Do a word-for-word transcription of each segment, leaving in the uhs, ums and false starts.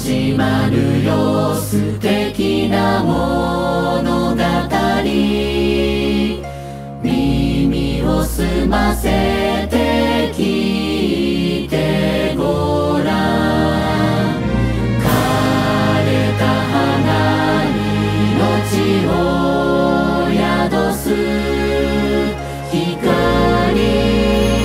始まるよ素敵な物語。耳を澄ませて聞いてごらん。枯れた花に命を宿す光。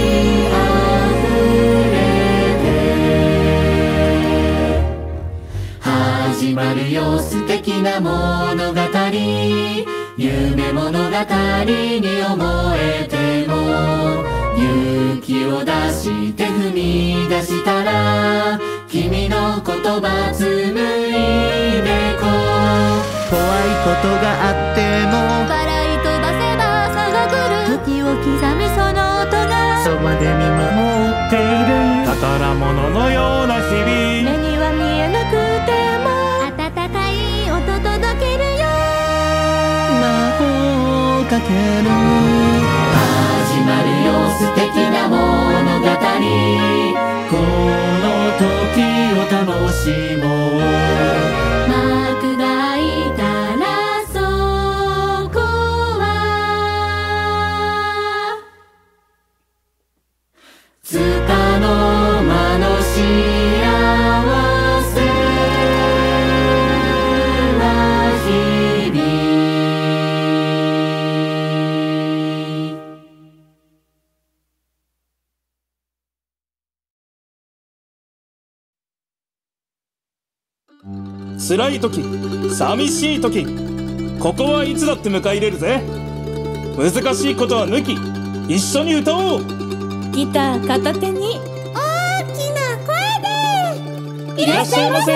始まるよ素敵な物語。夢物語に思えても勇気を出して踏み出したら君の言葉紡いでこう。 怖いことがあっても笑い飛ばせば朝が来る。時を刻みその音がそばで見守っている。 宝物のような日々。 目には見えなくても温かい音届けるよ。 魔法をかける。 始まるよ素敵な物語。この時を楽しもう。 幕が開いたらそこはつかの間の幸せな日々。 辛い時、寂しい時、ここはいつだって迎え入れるぜ。難しいことは抜き、一緒に歌おう。 ギター片手に大きな声でいらっしゃいませ。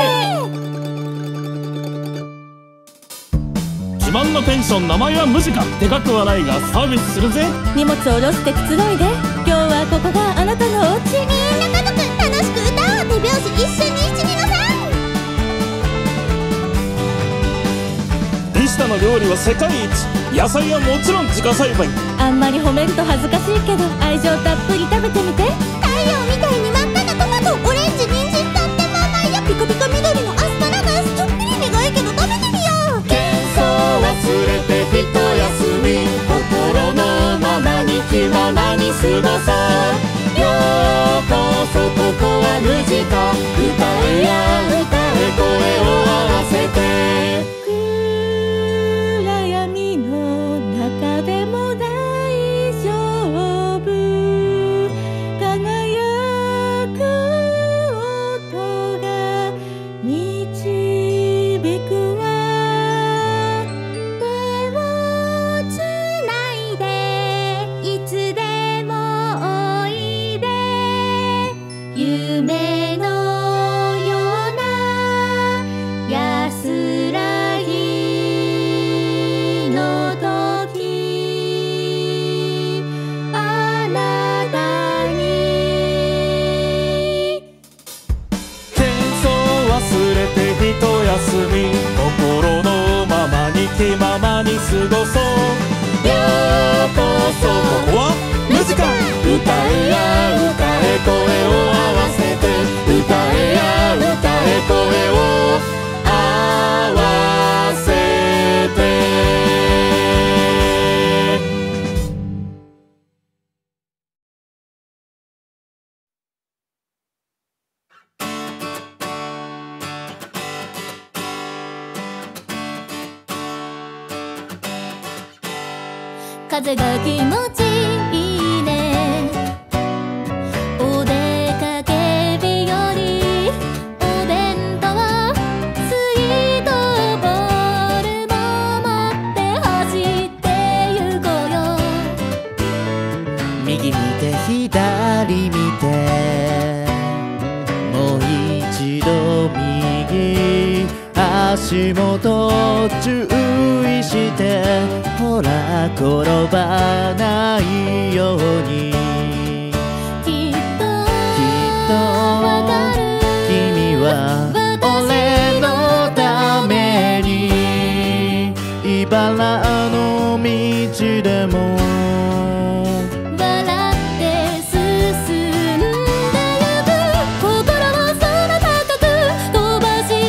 自慢のペンション、名前はムジカ。でかくはないがサービスするぜ。 荷物を下ろしてくつろいで。今日はここがあなたのお家。みんな家族楽しく歌おう。手拍子一緒に一二の三。 西田の料理は世界一。野菜はもちろん自家栽培。 あんまり褒めると恥ずかしいけど愛情たっぷり食べてみて。太陽みたいに真っ赤なトマト、オレンジ、人参とっても甘いよ。ピカピカ緑のアスパラガス、ちょっぴり苦いけど食べてみよう。 喧騒忘れてひと休み。心のままに気ままに過ごそう。ようこそここはムジカ。歌えや歌え声を合わせて。 暗闇の中でも大丈夫。輝く音が導くわ。手をつないでいつでもおいで。夢のような安らぎの時、あなたに喧騒忘れてひと休み。心のままに気ままに過ごそう。 ようこそここはムジカ。 歌えや歌え声を合わせて。歌えや歌え声を合わせて。 風が気持ちいいね。お出かけ日和。お弁当スイートボールも持って走ってゆこうよ。 右見て左見てもう一度右。足元注意してほら転ばないように。 きっときっとわかる。 君は俺のために茨の道でも笑って進んでゆく。心を空高く飛ばし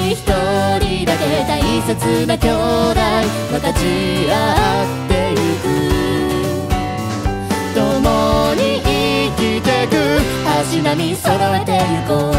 一人だけ大切な兄弟分かち合ってゆく共に生きてく足並み揃えてゆこ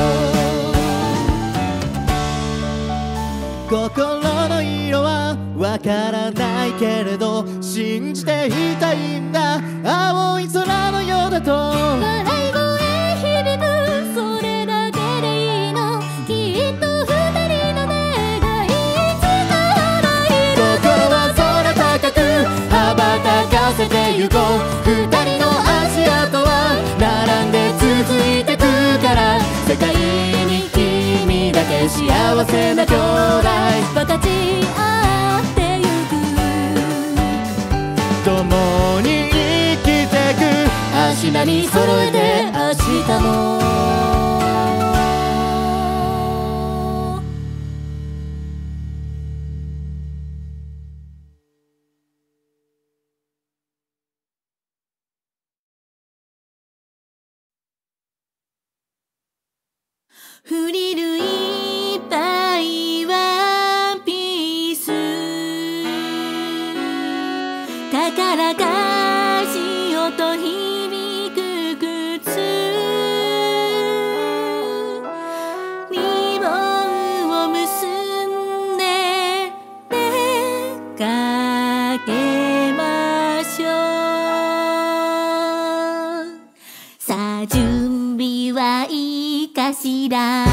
う心の色はわからないけれど信じていたいんだ青い空のようだと笑い声響くそれだけでいいのきっと二人の願いいつか叶える心は空高く羽ばたかせてゆこう二人の足跡は並んで続いてくから世界に君だけ幸せな兄弟分かち合ってゆく共に生きてく足並み揃えて明日もフリルいっぱいワンピース宝かし音響く靴リボンを結んで出かけましょうさあ準備はいいかしら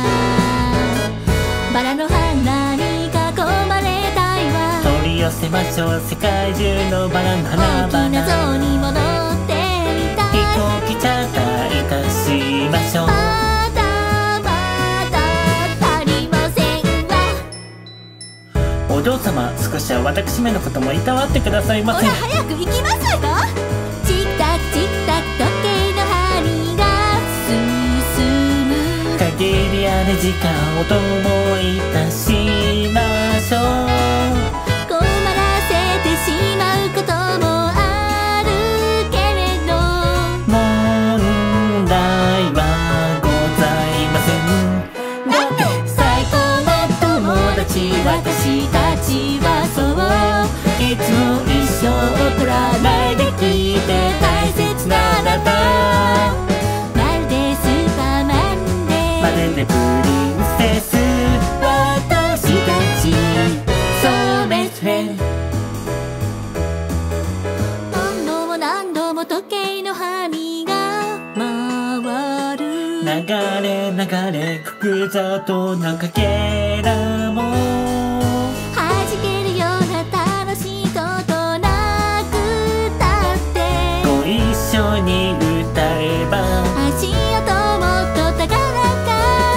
バラの花に囲まれたいわ取り寄せましょう世界中のバラの花々 大きな像に戻ってみたい飛行機チャーターいたしましょうまだまだ足りませんわお嬢様少しは私めのこともいたわってくださいませほら早く行きますわチッタクチッタク時計の針が進む限りある時間をともいたしましょう困らせてしまうこともあるけれど問題はございませんだって最高の友達私たちはそういつも一生取らないで聞いて大切なあなたまるでスーパーマンでまるでプリンセス私たちそうベストフレンド何度も何度も時計の針が回る流れ流れ複雑とのかけらも弾けるような楽しいことなくたってご一緒に歌えば足音もっと高らか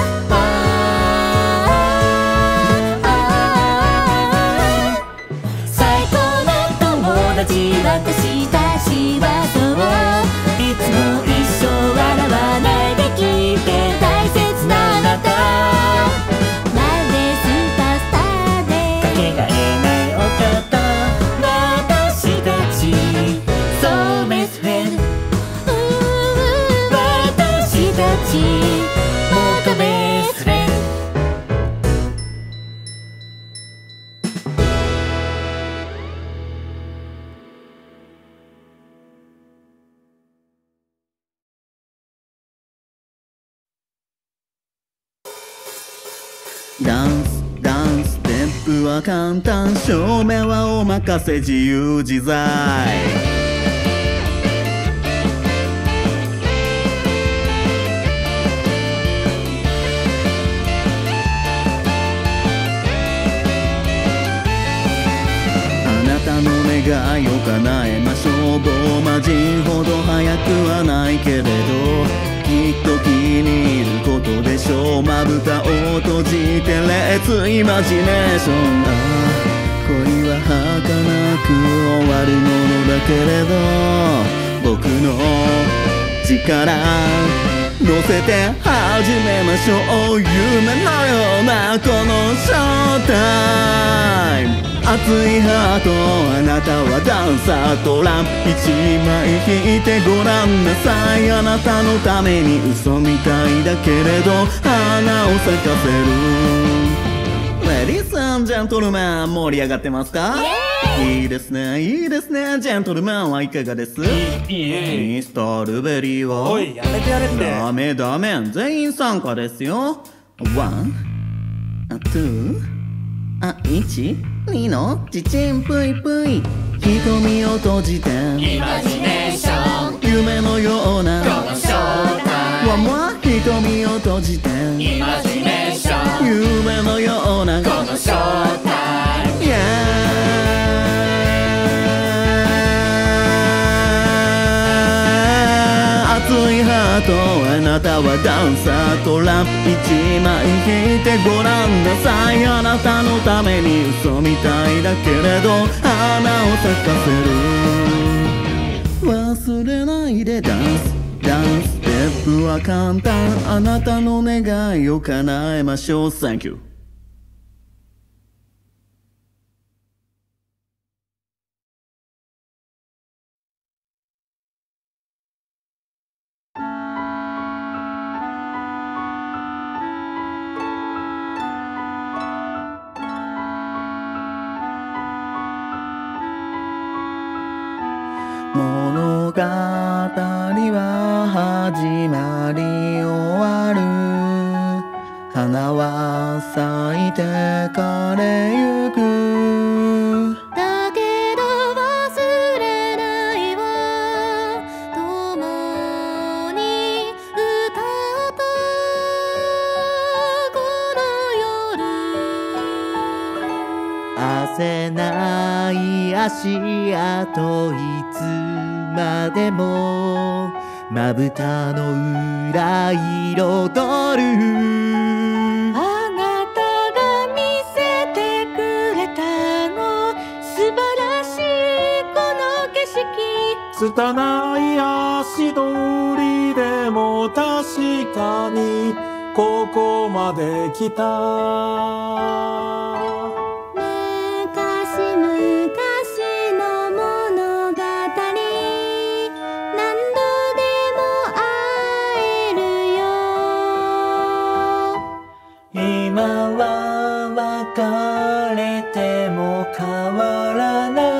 最高の友達私たちはそういつも一生笑わないで聞いて大切なあなたまるでスーパースターでかけがえないお方私たちそうベストフレンド私たちもっとベストフレンドダンスダンスステップは簡単照明はお任せ自由自在あなたの願いを叶えましょうローマ人ほど早くはないけれどきっと気に入ることでしょうまぶたを閉じてレッツイマジネーションああ恋は儚く終わるものだけれど僕の力乗せて始めましょう夢のようなこのショータイム熱いハートあなたはダンサートランプ一枚引いてごらんなさいあなたのために嘘みたいだけれど花を咲かせるん、ジェントルマン、盛り上がってますか？いいですね、いいですね。ジェントルマンはいかがです？ いいえ。 ミスタールベリーは？ おい、やめてやれって。 ダメダメ、全員参加ですよ。ワン、あ、ツー、あ、一、二のちちんぷいぷい。瞳を閉じてイマジネーション夢のようなこの正体わも瞳を閉じてイマジネーション夢のようなこの正体 Yeah 熱いハートあなたはダンサートラップ一枚弾いてごらんなさいあなたのために嘘みたいだけれど花を咲かせる忘れないでダンスダンスステップは簡単あなたの願いを叶えましょう Thank you物語は始まり終わる花は咲いて枯れゆくだけど忘れないわ共に歌ったこの夜汗ない足跡いつまでもまぶたの裏彩るあなたが見せてくれたの素晴らしいこの景色拙い足取りでも確かにここまで来た昔々の物語何度でも会えるよ今は別れても変わらない